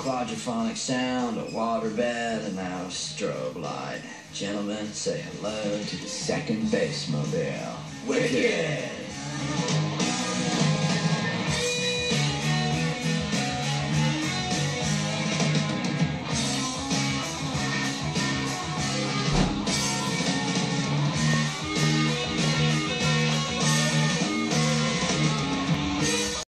quadraphonic sound, a waterbed, and now a strobe light. Gentlemen, say hello to the second base mobile. Wicked!